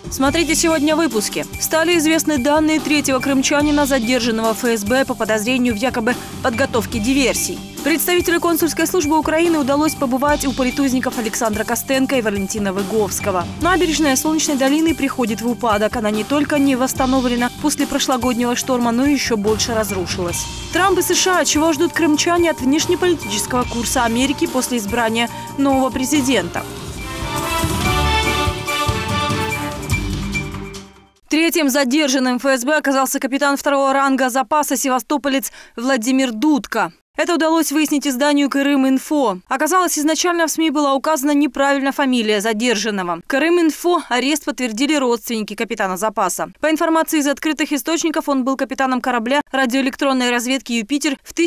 Смотрите сегодня в выпуске. Стали известны данные третьего крымчанина, задержанного ФСБ по подозрению в якобы подготовке диверсий. Представителю консульской службы Украины удалось побывать у политузников Александра Костенко и Валентина Выговского. Набережная Солнечной долины приходит в упадок. Она не только не восстановлена после прошлогоднего шторма, но и еще больше разрушилась. Трамп и США. Чего ждут крымчане от внешнеполитического курса Америки после избрания нового президента? Третьим задержанным ФСБ оказался капитан второго ранга запаса севастополец Владимир Дудко. Это удалось выяснить изданию «Крым-Инфо». Оказалось, изначально в СМИ была указана неправильно фамилия задержанного. «Крым-Инфо» арест подтвердили родственники капитана запаса. По информации из открытых источников, он был капитаном корабля радиоэлектронной разведки «Юпитер» в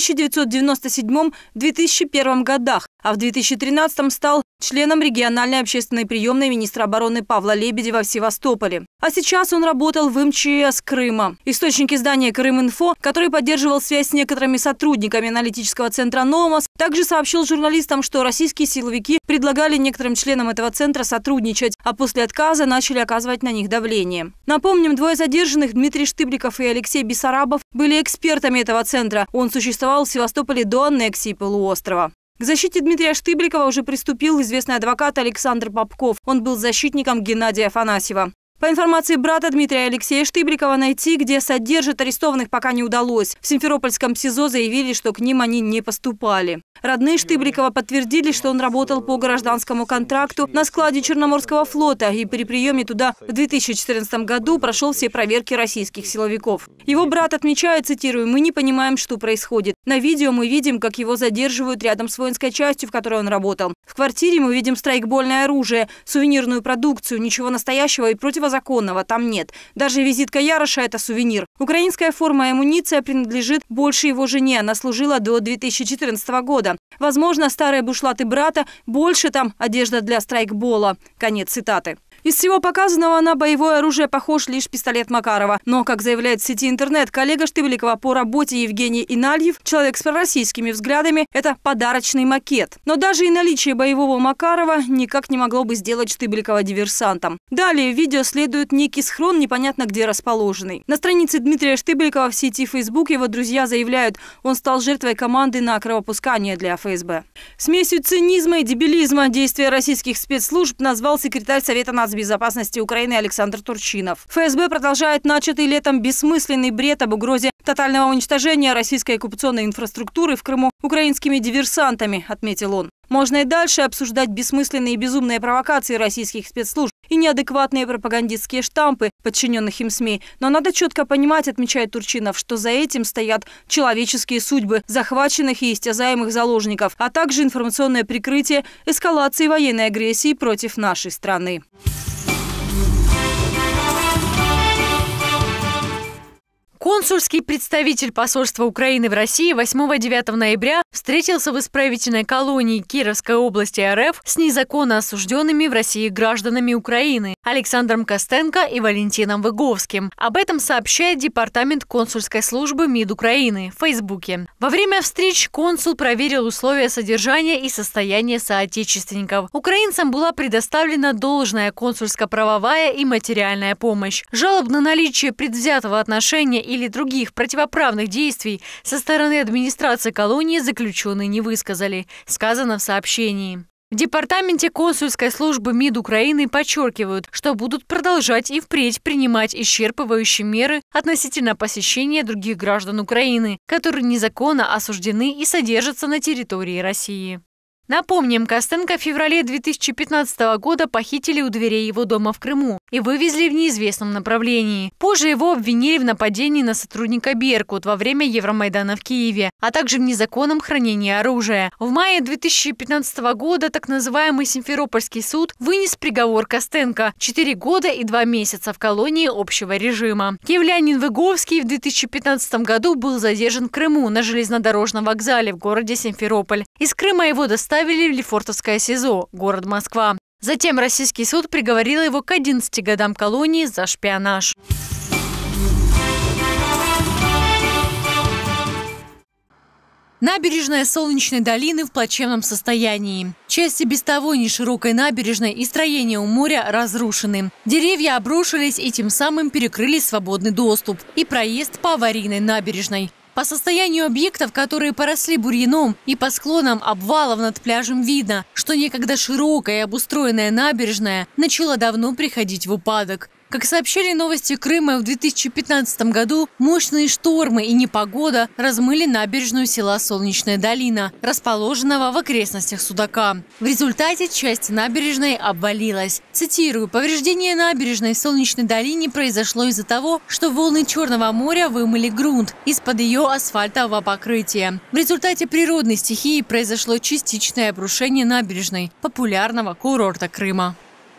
1997-2001 годах, а в 2013 стал членом региональной общественной приемной министра обороны Павла Лебедева в Севастополе. А сейчас он работал в МЧС Крыма. Источник издания «Крым-Инфо», который поддерживал связь с некоторыми сотрудниками аналитического центра «Номос», также сообщил журналистам, что российские силовики предлагали некоторым членам этого центра сотрудничать, а после отказа начали оказывать на них давление. Напомним, двое задержанных, Дмитрий Штыбликов и Алексей Бессарабов, были экспертами этого центра. Он существовал в Севастополе до аннексии полуострова. К защите Дмитрия Штыбликова уже приступил известный адвокат Александр Попков. Он был защитником Геннадия Афанасьева. По информации брата Дмитрия Алексея Штыбликова, найти, где содержат арестованных, пока не удалось. В Симферопольском СИЗО заявили, что к ним они не поступали. Родные Штыбликова подтвердили, что он работал по гражданскому контракту на складе Черноморского флота и при приеме туда в 2014 году прошел все проверки российских силовиков. Его брат отмечает, цитирую, «Мы не понимаем, что происходит. На видео мы видим, как его задерживают рядом с воинской частью, в которой он работал. В квартире мы видим страйкбольное оружие, сувенирную продукцию, ничего настоящего и противозаконного там нет. Даже визитка Яроша – это сувенир. Украинская форма и амуниция принадлежит больше его жене. Она служила до 2014 года. Возможно, старые бушлаты брата, больше там одежда для страйкбола». Конец цитаты. Из всего показанного на боевое оружие похож лишь пистолет Макарова. Но, как заявляет в сети интернет коллега Штыбликова по работе Евгений Инальев, человек с пророссийскими взглядами, это подарочный макет. Но даже и наличие боевого Макарова никак не могло бы сделать Штыбликова диверсантом. Далее в видео следует некий схрон, непонятно где расположенный. На странице Дмитрия Штыбликова в сети Facebook его друзья заявляют, он стал жертвой команды на кровопускание для ФСБ. Смесью цинизма и дебилизма действия российских спецслужб назвал секретарь Совета нацбезопасности Украины Александр Турчинов. ФСБ продолжает начатый летом бессмысленный бред об угрозе тотального уничтожения российской оккупационной инфраструктуры в Крыму украинскими диверсантами, отметил он. Можно и дальше обсуждать бессмысленные и безумные провокации российских спецслужб и неадекватные пропагандистские штампы подчиненных им СМИ. Но надо четко понимать, отмечает Турчинов, что за этим стоят человеческие судьбы захваченных и истязаемых заложников, а также информационное прикрытие эскалации военной агрессии против нашей страны. Консульский представитель посольства Украины в России 8-9 ноября встретился в исправительной колонии Кировской области РФ с незаконно осужденными в России гражданами Украины Александром Костенко и Валентином Выговским. Об этом сообщает департамент консульской службы МИД Украины в Фейсбуке. Во время встреч консул проверил условия содержания и состояние соотечественников. Украинцам была предоставлена должная консульско-правовая и материальная помощь. Жалоб на наличие предвзятого отношения или других противоправных действий со стороны администрации колонии заключенные не высказали, сказано в сообщении. В департаменте консульской службы МИД Украины подчеркивают, что будут продолжать и впредь принимать исчерпывающие меры относительно посещения других граждан Украины, которые незаконно осуждены и содержатся на территории России. Напомним, Костенко в феврале 2015 года похитили у дверей его дома в Крыму и вывезли в неизвестном направлении. Позже его обвинили в нападении на сотрудника «Беркут» во время Евромайдана в Киеве, а также в незаконном хранении оружия. В мае 2015 года так называемый Симферопольский суд вынес приговор Костенко – 4 года и 2 месяца в колонии общего режима. Киевлянин Выговский в 2015 году был задержан в Крыму на железнодорожном вокзале в городе Симферополь. Из Крыма его доставили в Лефортовское СИЗО, город Москва. Затем российский суд приговорил его к 11 годам колонии за шпионаж. Набережная Солнечной долины в плачевном состоянии. Части без того неширокой набережной и строения у моря разрушены. Деревья обрушились и тем самым перекрыли свободный доступ и проезд по аварийной набережной. По состоянию объектов, которые поросли бурьяном, и по склонам обвалов над пляжем видно, что некогда широкая и обустроенная набережная начала давно приходить в упадок. Как сообщили «Новости Крыма», в 2015 году мощные штормы и непогода размыли набережную села Солнечная долина, расположенного в окрестностях Судака. В результате часть набережной обвалилась. Цитирую: «Повреждение набережной в Солнечной долине произошло из-за того, что волны Черного моря вымыли грунт из-под ее асфальтового покрытия. В результате природной стихии произошло частичное обрушение набережной популярного курорта Крыма».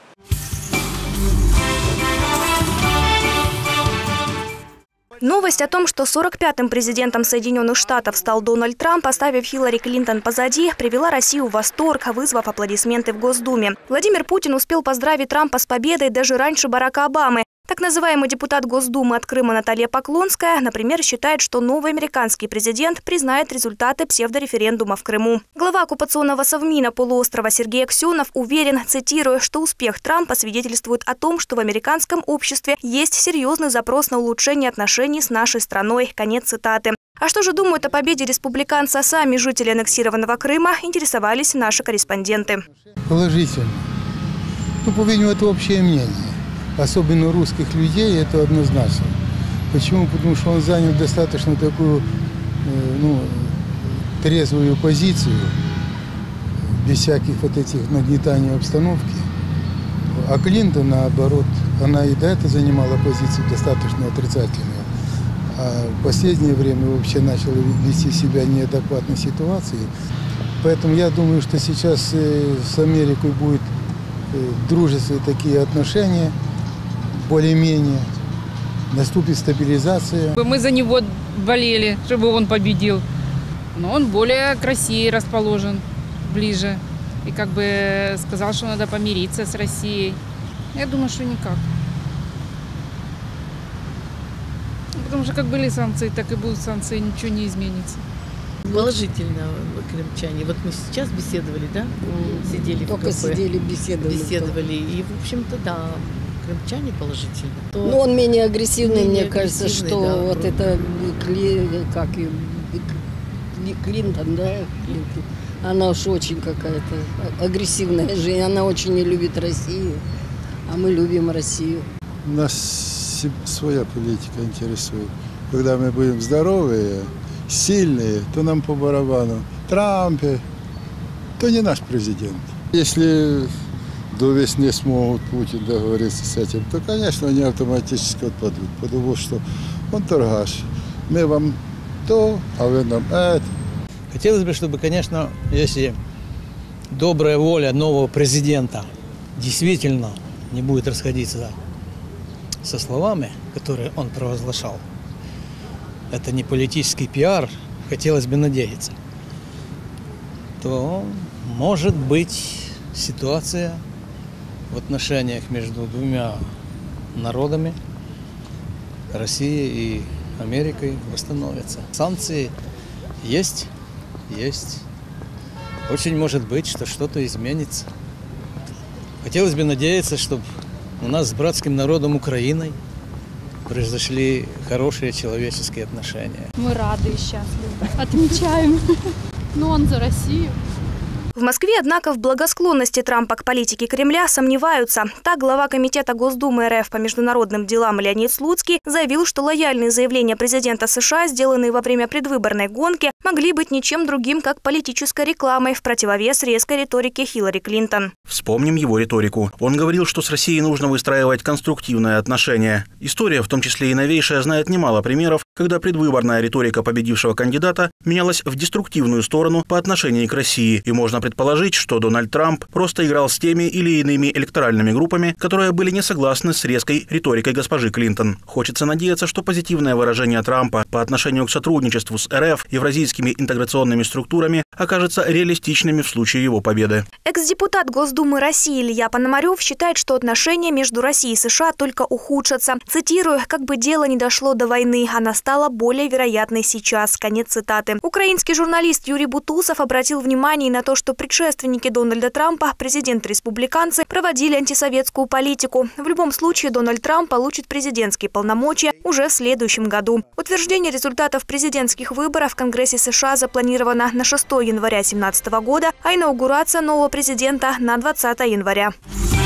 Новость о том, что 45-м президентом Соединенных Штатов стал Дональд Трамп, оставив Хиллари Клинтон позади, привела Россию в восторг, вызвав аплодисменты в Госдуме. Владимир Путин успел поздравить Трампа с победой даже раньше Барака Обамы. Так называемый депутат Госдумы от Крыма Наталья Поклонская, например, считает, что новый американский президент признает результаты псевдореферендума в Крыму. Глава оккупационного совмина полуострова Сергей Аксенов уверен, цитирую, что успех Трампа свидетельствует о том, что в американском обществе есть серьезный запрос на улучшение отношений с нашей страной. Конец цитаты. А что же думают о победе республиканца сами жители аннексированного Крыма, интересовались наши корреспонденты. Положительно. Ну, по-видимому, это общее мнение. Особенно русских людей, это однозначно. Почему? Потому что он занял достаточно такую трезвую позицию, без всяких вот этих нагнетаний обстановки. А Клинтон, наоборот, она и до этого занимала позицию достаточно отрицательную. А в последнее время вообще начала вести себя в неадекватной ситуации. Поэтому я думаю, что сейчас с Америкой будут дружественные такие отношения. Более-менее наступит стабилизация. Мы за него болели, чтобы он победил. Но он более к России расположен, ближе. И как бы сказал, что надо помириться с Россией. Я думаю, что никак. Потому что как были санкции, так и будут санкции, ничего не изменится. Положительно крымчане. Вот мы сейчас беседовали, да? Сидели только в кафе. сидели, беседовали. И, в общем-то, да, крымчане положительно. Но он менее агрессивный, мне кажется, что да, вот это Клинтон, да? Клинтон. Она уж очень какая-то агрессивная женщина. Она очень не любит Россию, а мы любим Россию. Нас своя политика интересует. Когда мы будем здоровые, сильные, то нам по барабану. Трампе, то не наш президент. Если до весны смогут Путин договориться с этим, то, конечно, они автоматически отпадут, потому что он торгаш. Мы вам то, а вы нам это. Хотелось бы, чтобы, конечно, если добрая воля нового президента действительно не будет расходиться со словами, которые он провозглашал, это не политический пиар, хотелось бы надеяться, то может быть ситуация в отношениях между двумя народами, Россией и Америкой, восстановится. Санкции есть. Очень может быть, что что-то изменится. Хотелось бы надеяться, чтобы у нас с братским народом Украиной произошли хорошие человеческие отношения. Мы рады и счастливы. Отмечаем. Но он за Россию. В Москве, однако, в благосклонности Трампа к политике Кремля сомневаются. Так, глава Комитета Госдумы РФ по международным делам Леонид Слуцкий заявил, что лояльные заявления президента США, сделанные во время предвыборной гонки, могли быть ничем другим, как политической рекламой в противовес резкой риторике Хиллари Клинтон. Вспомним его риторику. Он говорил, что с Россией нужно выстраивать конструктивные отношения. История, в том числе и новейшая, знает немало примеров, когда предвыборная риторика победившего кандидата менялась в деструктивную сторону по отношению к России, и можно предположить, что Дональд Трамп просто играл с теми или иными электоральными группами, которые были не согласны с резкой риторикой госпожи Клинтон. Хочется надеяться, что позитивное выражение Трампа по отношению к сотрудничеству с РФ, евразийскими интеграционными структурами, окажется реалистичными в случае его победы. Экс-депутат Госдумы России Илья Пономарев считает, что отношения между Россией и США только ухудшатся. Цитирую: «Как бы дело не дошло до войны, она стала более вероятной сейчас». Конец цитаты. Украинский журналист Юрий Бутусов обратил внимание на то, что предшественники Дональда Трампа, президенты-республиканцы, проводили антисоветскую политику. В любом случае Дональд Трамп получит президентские полномочия уже в следующем году. Утверждение результатов президентских выборов в Конгрессе США запланировано на 6 января 2017 года, а инаугурация нового президента на 20 января.